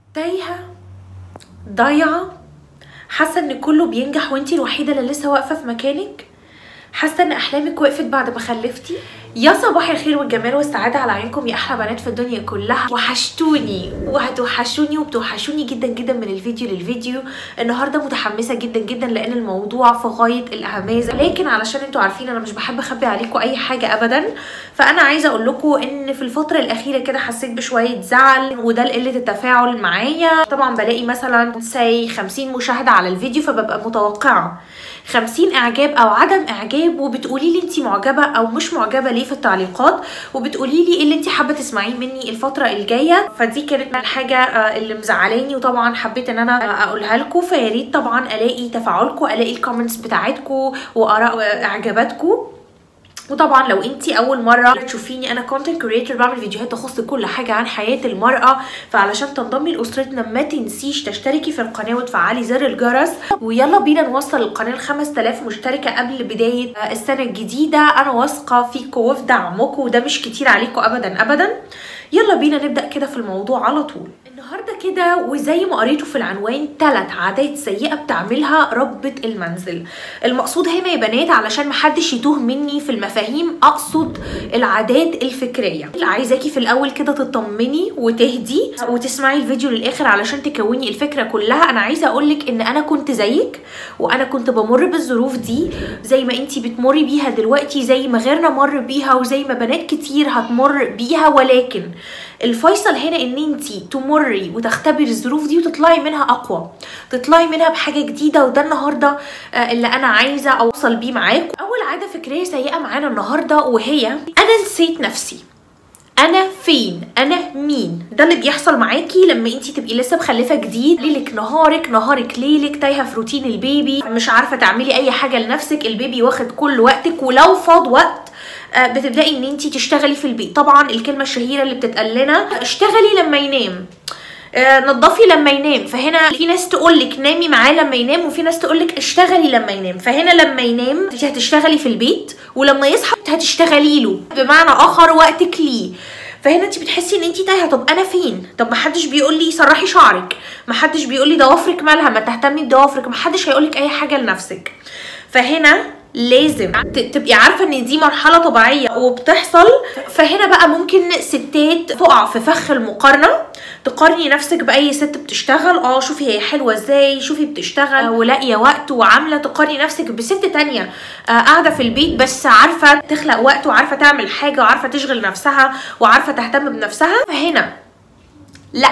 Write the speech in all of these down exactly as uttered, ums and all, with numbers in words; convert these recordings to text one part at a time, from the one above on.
تايهه ضايعه، حاسه ان كله بينجح وانتي الوحيده اللي لسه واقفه في مكانك، حاسه ان احلامك وقفت بعد ما خلفتي. يا صباح الخير والجمال والسعاده على عينكم يا احلى بنات في الدنيا كلها. وحشتوني وهتوحشوني وبتوحشوني جدا جدا من الفيديو للفيديو. النهارده متحمسه جدا جدا لان الموضوع في غايه الاهميه، لكن علشان انتوا عارفين انا مش بحب اخبي عليكم اي حاجه ابدا، فانا عايزه اقول لكم ان في الفتره الاخيره كده حسيت بشويه زعل، وده لقله التفاعل معايا. طبعا بلاقي مثلا ساي خمسين مشاهده على الفيديو، فببقى متوقعه خمسين اعجاب او عدم اعجاب، وبتقولي لي انت معجبه او مش معجبه ليه في التعليقات، وبتقولي لي ايه اللي انت حابه تسمعيه مني الفتره الجايه. فدي كانت الحاجه اللي مزعلاني، وطبعا حبيت ان انا اقولها لكم. فيا ريت طبعا الاقي تفاعلكم، الاقي الكومنتس بتاعتكم واراء واعجاباتكم. وطبعا لو انتي اول مره تشوفيني، انا كونتنت كريتور بعمل فيديوهات تخص كل حاجه عن حياه المراه، فعلشان تنضمي لاسرتنا ما تنسيش تشتركي في القناه وتفعلي زر الجرس، ويلا بينا نوصل القناه ل خمسة آلاف مشتركه قبل بدايه السنه الجديده. انا واثقه فيكم وفي دعمكم، وده مش كتير عليكم ابدا ابدا. يلا بينا نبدا كده في الموضوع على طول النهارده كده. وزي ما قريته في العنوان، ثلاث عادات سيئه بتعملها ربة المنزل. المقصود هنا يا بنات علشان محدش يتوه مني في المفاهيم، اقصد العادات الفكريه. عايزاكي في الاول كده تطمني وتهدي وتسمعي الفيديو للاخر علشان تكوني الفكره كلها. انا عايزه اقولك ان انا كنت زيك، وانا كنت بمر بالظروف دي زي ما انتي بتمري بيها دلوقتي، زي ما غيرنا مر بيها، وزي ما بنات كتير هتمر بيها. ولكن الفيصل هنا ان انتي تمري وتختبري الظروف دي وتطلعي منها اقوى، تطلعي منها بحاجه جديده. وده النهارده اللي انا عايزه اوصل بيه معاكم. اول عاده فكريه سيئه معانا النهارده وهي انا نسيت نفسي، انا فين، انا مين. ده اللي بيحصل معاكي لما انتي تبقي لسه مخلفه جديد، ليلك نهارك نهارك ليلك، تايهه في روتين البيبي، مش عارفه تعملي اي حاجه لنفسك، البيبي واخد كل وقتك، ولو فاض وقت بتبداي ان انتي تشتغلي في البيت. طبعا الكلمه الشهيره اللي بتتقال لنا اشتغلي لما ينام، آه نضفي لما ينام. فهنا في ناس تقولك نامي معاه لما ينام، وفي ناس تقولك اشتغلي لما ينام. فهنا لما ينام انتي هتشتغلي في البيت، ولما يصحى هتشتغلي له، بمعنى اخر وقتك ليه. فهنا انت بتحسي ان انت تايهه. طب انا فين؟ طب محدش بيقول لي سرحي شعرك، محدش بيقول لي ضوافرك مالها، ما تهتمي بضوافرك، محدش هيقولك اي حاجه لنفسك. فهنا لازم تبقي عارفه ان دي مرحله طبيعيه وبتحصل. فهنا بقى ممكن ستات تقع في فخ المقارنه، تقارني نفسك باي ست بتشتغل. اه شوفي هي حلوه ازاي، شوفي بتشتغل ولاقيه وقت وعامله، تقارني نفسك بست تانية آه قاعده في البيت بس عارفه تخلق وقت، وعارفه تعمل حاجه، وعارفه تشغل نفسها، وعارفه تهتم بنفسها. فهنا لا،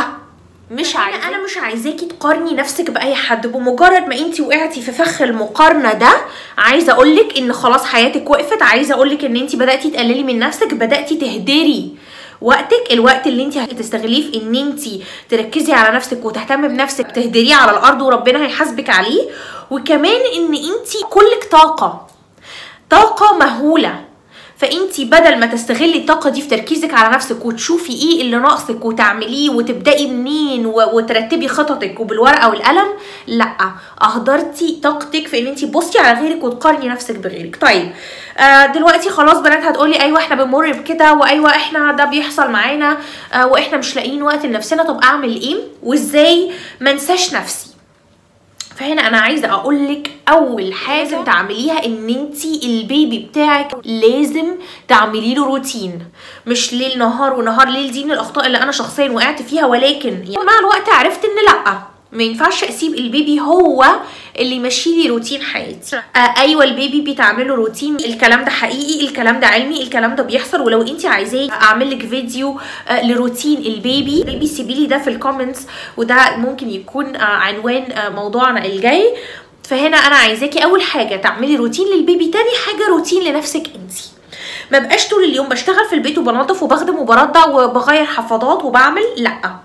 مش عايزة. انا مش عايزاكي تقارني نفسك باي حد. بمجرد ما انتي وقعتي في فخ المقارنه ده، عايزه اقولك ان خلاص حياتك وقفت. عايزه اقولك ان انتي بداتي تقللي من نفسك، بداتي تهدري وقتك، الوقت اللي انتي هتستغليه في ان انتي تركزي على نفسك وتهتمي بنفسك تهدريه على الارض، وربنا هيحاسبك عليه. وكمان ان انتي كلك طاقه، طاقه مهوله. فانتي بدل ما تستغلي الطاقه دي في تركيزك على نفسك وتشوفي ايه اللي ناقصك وتعمليه وتبداي منين وترتبي خططك وبالورقه والقلم، لا، اهدرتي طاقتك في ان انتي تبصي على غيرك وتقارني نفسك بغيرك. طيب آه دلوقتي خلاص بنات هتقولي ايوه احنا بنمر بكده، وايوه احنا ده بيحصل معانا، آه واحنا مش لاقيين وقت لنفسنا. طب اعمل ايه وازاي ما انساش نفسي؟ فهنا انا عايزه اقولك اول حاجه تعمليها ان انتي البيبي بتاعك لازم تعملي له روتين، مش ليل نهار ونهار ليل. دي من الاخطاء اللي انا شخصيا وقعت فيها، ولكن يعني مع الوقت عرفت ان لا، ما ينفعش اسيب البيبي هو اللي يمشي لي روتين حياتي. آه ايوه البيبي بيتعمل له روتين، الكلام ده حقيقي، الكلام ده علمي، الكلام ده بيحصل. ولو انت عايزاه اعمل لك فيديو آه لروتين البيبي بيبي سيبي لي ده في الكومنتس، وده ممكن يكون آه عنوان آه موضوعنا الجاي. فهنا انا عايزاكي اول حاجه تعملي روتين للبيبي، تاني حاجه روتين لنفسك انت. ما بقاش طول اليوم بشتغل في البيت وبنظف وبخدم وبرضع وبغير حفاضات وبعمل، لا.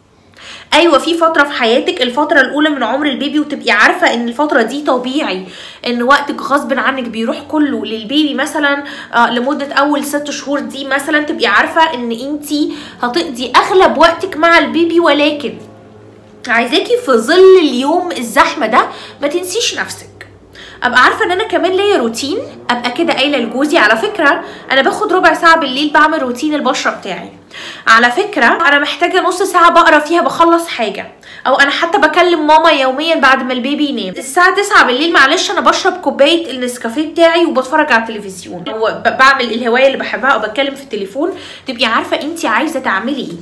ايوه في فتره في حياتك، الفتره الاولى من عمر البيبي، وتبقي عارفه ان الفتره دي طبيعي، ان وقتك غصب عنك بيروح كله للبيبي. مثلا آه لمده اول ست شهور دي مثلا تبقي عارفه ان انتي هتقضي اغلب وقتك مع البيبي. ولكن عايزاكي في ظل اليوم الزحمه ده ما تنسيش نفسك. ابقى عارفه ان انا كمان ليا روتين، ابقى كده قايله لجوزي على فكره انا باخد ربع ساعه بالليل بعمل روتين البشره بتاعي، على فكره انا محتاجه نص ساعه بقرا فيها بخلص حاجه، او انا حتى بكلم ماما يوميا بعد ما البيبي ينام. الساعه تسعة بالليل معلش انا بشرب كوبايه النسكافيه بتاعي وبتفرج على التلفزيون وبعمل الهوايه اللي بحبها او بتكلم في التليفون. تبقي عارفه انت عايزه تعملي ايه.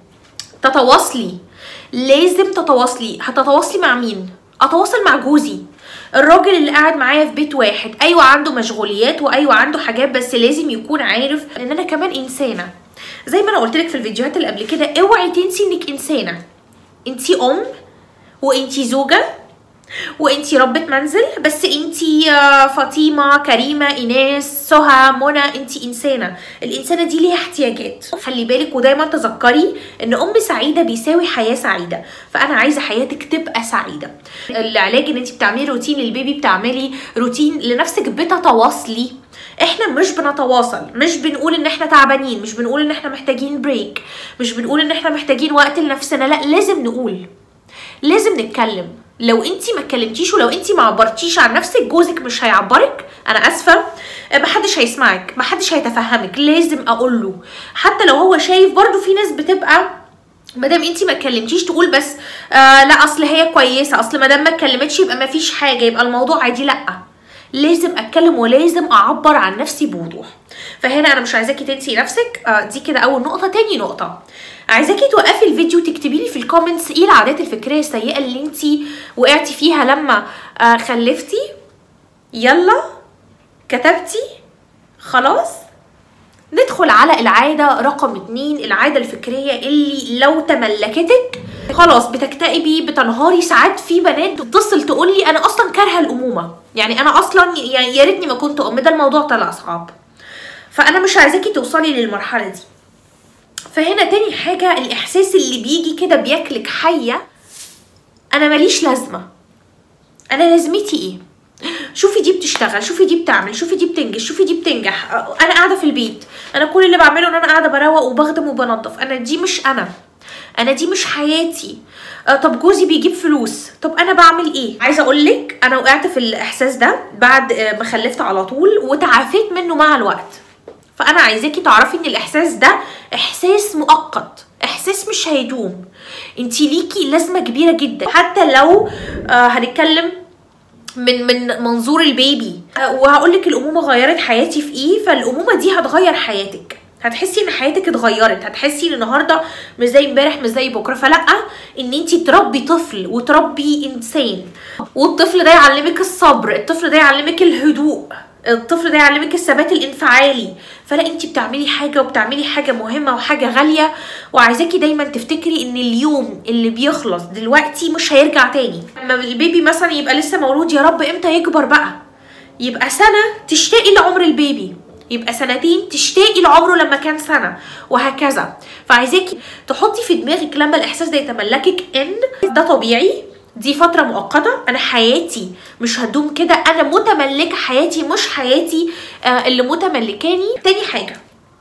تتواصلي، لازم تتواصلي. هتتواصلي مع مين؟ اتواصل مع جوزي، الراجل اللي قاعد معايا في بيت واحد. ايوه عنده مشغوليات وايوه عنده حاجات، بس لازم يكون عارف ان انا كمان انسانه. زي ما انا قلت لك في الفيديوهات اللي قبل كده، اوعي تنسي انك انسانه. انتي ام وانتي زوجه وانتي ربة منزل، بس انتي فاطمه، كريمه، ايناس، سهى، منى، انتي انسانه. الانسانه دي ليها احتياجات، خلي بالك. ودايما تذكري ان ام سعيده بيساوي حياه سعيده، فانا عايزه حياتك تبقى سعيده. العلاج ان انتي بتعملي روتين للبيبي، بتعملي روتين لنفسك، بتتواصلي. احنا مش بنتواصل، مش بنقول ان احنا تعبانين، مش بنقول ان احنا محتاجين بريك، مش بنقول ان احنا محتاجين وقت لنفسنا، لا لازم نقول، لازم نتكلم. لو انتي ما اتكلمتيش ولو انتي ما عبرتيش عن نفسك، جوزك مش هيعبرك. انا اسفه، محدش هيسمعك، محدش هيتفهمك. لازم اقول له، حتى لو هو شايف. برضو في ناس بتبقى مادام انتي ما اتكلمتيش تقول بس آه لا اصل هي كويسه، اصل مادام ما اتكلمتش يبقى ما فيش حاجه، يبقى الموضوع عادي. لا، لازم اتكلم ولازم اعبر عن نفسي بوضوح. فهنا انا مش عايزاكي تنسي نفسك. آه دي كده اول نقطه. تاني نقطه، عايزاكي توقفي الفيديو تكتبي لي في الكومنتس ايه العادات الفكريه السيئه اللي انتي وقعتي فيها لما آه خلفتي. يلا كتبتي؟ خلاص ندخل على العاده رقم اتنين، العاده الفكريه اللي لو تملكتك خلاص بتكتئبي، بتنهاري. ساعات في بنات تتصل تقول لي انا اصلا كارهه الامومه، يعني انا اصلا يعني يا ريتني ما كنت ام، ده الموضوع طلع صعب. فانا مش عايزاكي توصلي للمرحله دي. فهنا تاني حاجه، الاحساس اللي بيجي كده بياكلك حيه، انا ماليش لازمه، انا لازمتي ايه؟ شوفي دي بتشتغل، شوفي دي بتعمل، شوفي دي بتنجز، شوفي دي بتنجح، انا قاعده في البيت، انا كل اللي بعمله ان انا قاعده بروق وبخدم وبنظف، انا دي مش انا، انا دي مش حياتي. آه طب جوزي بيجيب فلوس، طب انا بعمل ايه؟ عايزه اقول لك انا وقعت في الاحساس ده بعد ما خلفت على طول، وتعافيت منه مع الوقت. فانا عايزاكي تعرفي ان الاحساس ده احساس مؤقت، احساس مش هيدوم. انتي ليكي لازمه كبيره جدا، حتى لو آه هنتكلم من من منظور البيبي. آه وهقول لك الامومه غيرت حياتي في ايه. فالامومه دي هتغير حياتك، هتحسي ان حياتك اتغيرت، هتحسي ان النهارده مش زي امبارح مش زي بكره. فلا، ان انتي تربي طفل وتربي انسان، والطفل ده يعلمك الصبر، الطفل ده يعلمك الهدوء، الطفل ده يعلمك الثبات الانفعالي. فلا، انتي بتعملي حاجه وبتعملي حاجه مهمه وحاجه غاليه. وعايزاكي دايما تفتكري ان اليوم اللي بيخلص دلوقتي مش هيرجع تاني. لما البيبي مثلا يبقى لسه مولود، يا رب امتى يكبر بقى، يبقى سنه تشتاقي لعمر البيبي، يبقى سنتين تشتاقي لعمره لما كان سنه، وهكذا. فعايزاكي تحطي في دماغك لما الاحساس ده يتملكك ان ده طبيعي، دي فتره مؤقته، انا حياتي مش هتدوم كده، انا متملكه حياتي مش حياتي آه اللي متملكاني. تاني حاجه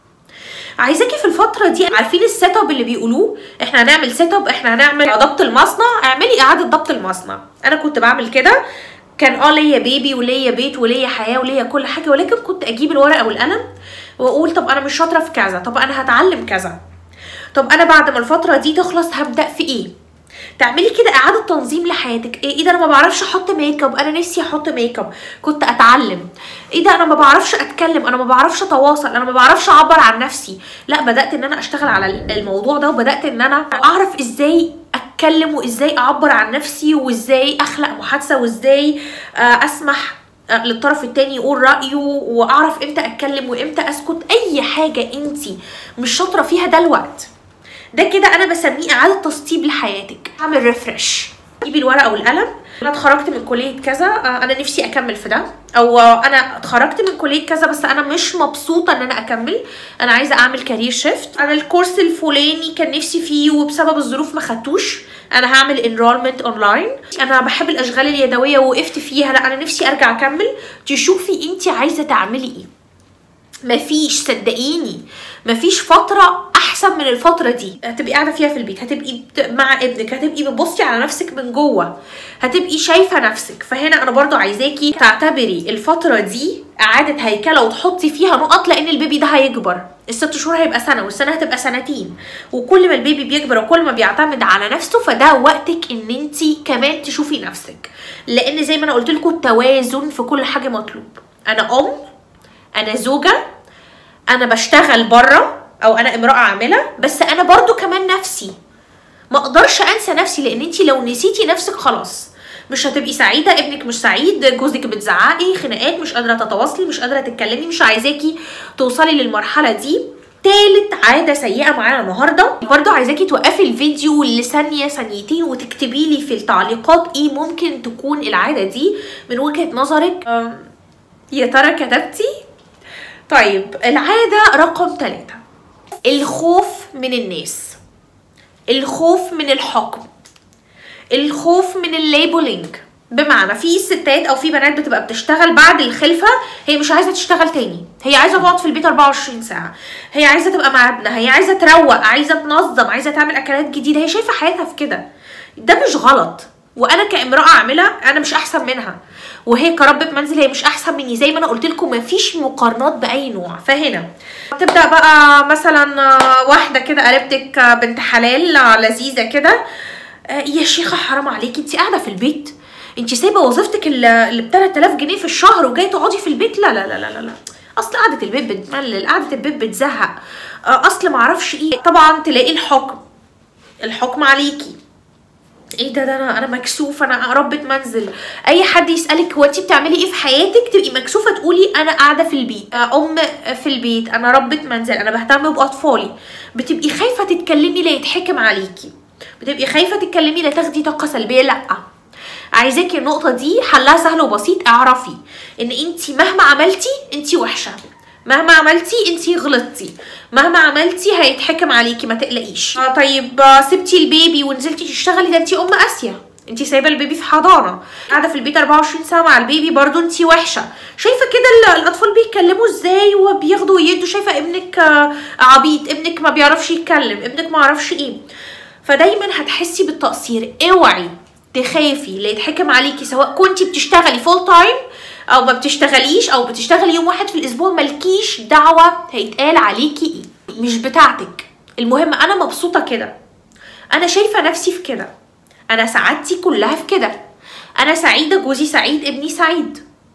عايزاكي في الفتره دي، عارفين السيت اب اللي بيقولوه احنا هنعمل سيت اب، احنا هنعمل ضبط المصنع، اعملي اعاده ضبط المصنع. انا كنت بعمل كده، كان اه ليا بيبي وليا بيت وليا حياه وليا كل حاجه، ولكن كنت اجيب الورقه والقلم واقول طب انا مش شاطره في كذا، طب انا هتعلم كذا، طب انا بعد ما الفتره دي تخلص هبدا في ايه. تعملي كده اعاده تنظيم لحياتك. ايه, إيه ده انا ما بعرفش احط ميك اب، انا نفسي احط ميك اب، كنت اتعلم. ايه ده انا ما بعرفش اتكلم، انا ما بعرفش اتواصل، انا ما بعرفش اعبر عن نفسي. لا، بدات ان انا اشتغل على الموضوع ده، وبدات ان انا اعرف ازاي اتكلم وازاي اعبر عن نفسي وازاي اخلق محادثه وازاي اسمح للطرف التاني يقول رايه، واعرف امتى اتكلم وامتى اسكت. اي حاجه انتي مش شاطره فيها ده الوقت ده كده انا بسميه اعاده تسطيب لحياتك. اعمل ريفرش، جيبي الورقه والقلم. انا اتخرجت من كليه كذا، انا نفسي اكمل في ده، او انا اتخرجت من كليه كذا بس انا مش مبسوطه ان انا اكمل، انا عايزه اعمل كارير شيفت. انا الكورس الفلاني كان نفسي فيه وبسبب الظروف ما خدتوش، انا هعمل انرولمنت اونلاين. انا بحب الاشغال اليدويه ووقفت فيها، لا انا نفسي ارجع اكمل. تشوفي انت عايزه تعملي ايه. مفيش، صدقيني مفيش فتره احسن احسن من الفتره دي هتبقي قاعده فيها في البيت، هتبقي مع ابنك، هتبقي بتبصي على نفسك من جوه، هتبقي شايفه نفسك. فهنا انا برضو عايزاكي تعتبري الفتره دي اعاده هيكله وتحطي فيها نقط، لان البيبي ده هيكبر، الست شهور هيبقى سنه والسنه هتبقى سنتين، وكل ما البيبي بيكبر وكل ما بيعتمد على نفسه فده وقتك ان انت كمان تشوفي نفسك. لان زي ما انا قلت لكم التوازن في كل حاجه مطلوب. انا ام، انا زوجه، انا بشتغل بره، او انا امراه عامله، بس انا برضو كمان نفسي. ما اقدرش انسى نفسي، لان انت لو نسيتي نفسك خلاص مش هتبقي سعيده، ابنك مش سعيد، جوزك بتزعقي، خناقات، مش قادره تتواصلي، مش قادره تتكلمي. مش عايزاكي توصلي للمرحله دي. تالت عاده سيئه معانا النهارده، برضو عايزاكي توقفي الفيديو لثانيه ثانيتين وتكتبي لي في التعليقات ايه ممكن تكون العاده دي من وجهه نظرك. يا ترى كتبتي؟ طيب العاده رقم ثلاثة، الخوف من الناس، الخوف من الحكم، الخوف من الليبلينج. بمعنى في ستات او في بنات بتبقى بتشتغل بعد الخلفه هي مش عايزه تشتغل تاني، هي عايزه تقعد في البيت أربعة وعشرين ساعه، هي عايزه تبقى مع ابنها، هي عايزه تروق، عايزه تنظم، عايزه تعمل اكلات جديده، هي شايفه حياتها في كده. ده مش غلط، وانا كامراه عامله انا مش احسن منها، وهي كربة منزل هي مش احسن مني. زي ما انا قلت لكم مفيش مقارنات باي نوع. فهنا تبدا بقى مثلا واحده كده قريبتك بنت حلال لذيذه كده، يا شيخه حرام عليكي، انت قاعده في البيت، انت سايبه وظيفتك اللي ب ثلاثة آلاف جنيه في الشهر وجايه تقعدي في البيت؟ لا لا لا لا لا، اصل قعده البيت بتملل، قعده البيت بتزهق، اصل معرفش ايه. طبعا تلاقي الحكم الحكم عليكي، ايه ده ده انا انا مكسوفه، انا ربة منزل. اي حد يسالك هو انت بتعملي ايه في حياتك تبقي مكسوفه تقولي انا قاعده في البيت، ام في البيت، انا ربة منزل، انا بهتم باطفالي. بتبقي خايفه تتكلمي لا يتحكم عليكي، بتبقي خايفه تتكلمي لا تاخدي طاقه سلبيه. لا، عايزاكي النقطه دي حلها سهل وبسيط. اعرفي ان انت مهما عملتي انت وحشه، مهما عملتي انتي غلطتي، مهما عملتي هيتحكم عليكي، ما تقلقيش. آه طيب سبتي البيبي ونزلتي تشتغلي، ده انتي ام قاسيه، انتي سايبه البيبي في حضانه، قاعده في البيت أربعة وعشرين ساعه مع البيبي، برضو انتي وحشه. شايفه كده الاطفال بيتكلموا ازاي وبياخدوا ويدوا، شايفه ابنك عبيط، ابنك ما بيعرفش يتكلم، ابنك ما يعرفش ايه. فدايما هتحسي بالتقصير. اوعي تخافي لا يتحكم عليكي، سواء كنتي بتشتغلي فول تايم او ما بتشتغليش او بتشتغلي يوم واحد في الاسبوع، مالكيش دعوه هيتقال عليكي ايه، مش بتاعتك. المهم انا مبسوطه كده، انا شايفه نفسي في كده، انا سعادتي كلها في كده، انا سعيده، جوزي سعيد، ابني سعيد.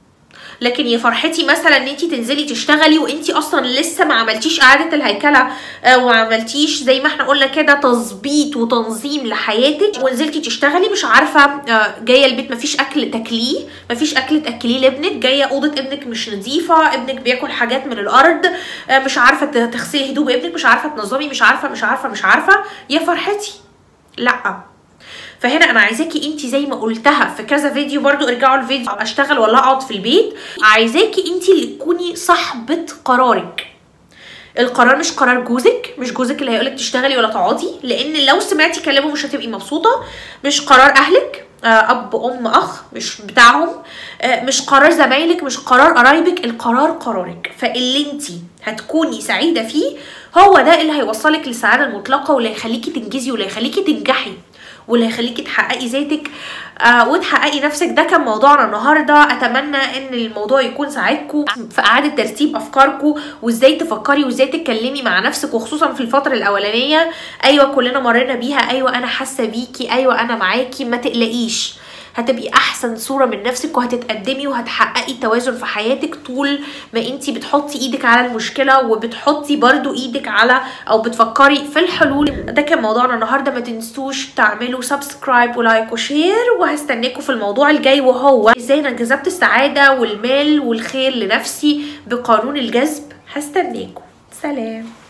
لكن يا فرحتي مثلا ان انت تنزلي تشتغلي وانت اصلا لسه ما عملتيش اعاده الهيكله وما عملتيش زي ما احنا قلنا كده تظبيط وتنظيم لحياتك، ونزلتي تشتغلي مش عارفه جايه البيت مفيش اكل تاكليه، مفيش اكل تاكليه لابنك، جايه اوضه ابنك مش نظيفه، ابنك بياكل حاجات من الارض، مش عارفه تغسلي هدوم ابنك، مش عارفه تنظمي، مش عارفه مش عارفه مش عارفه يا فرحتي. لا، فهنا انا عايزاكي انت زي ما قلتها في كذا فيديو، برضو ارجعوا الفيديو اشتغل ولا اقعد في البيت، عايزاكي انت اللي تكوني صاحبه قرارك. القرار مش قرار جوزك، مش جوزك اللي هيقولك تشتغلي ولا تقعدي، لان لو سمعتي كلامه مش هتبقي مبسوطه. مش قرار اهلك، اب ام اخ مش بتاعهم، مش قرار زمايلك، مش قرار قرايبك، القرار قرارك. فاللي انت هتكوني سعيده فيه هو ده اللي هيوصلك للسعاده المطلقه، واللي هيخليكي تنجزي، واللي هيخليكي تنجحي، واللي هيخليكي تحققي ذاتك آه وتحققي نفسك. ده كان موضوعنا النهارده. اتمنى ان الموضوع يكون ساعدكم في اعاده ترتيب افكاركم، وازاي تفكري وازاي تتكلمي مع نفسك، وخصوصا في الفتره الاولانيه. ايوه كلنا مرينا بيها، ايوه انا حاسه بيكي، ايوه انا معاكي، ما تقلقيش، هتبقي احسن صوره من نفسك، وهتتقدمي وهتحققي توازن في حياتك طول ما انتي بتحطي ايدك على المشكله، وبتحطي برضو ايدك على او بتفكري في الحلول. ده كان موضوعنا النهارده. ما تنسوش تعملوا سبسكرايب ولايك وشير، وهستناكم في الموضوع الجاي، وهو ازاي انا جذبت السعاده والمال والخير لنفسي بقانون الجذب. هستناكم. سلام.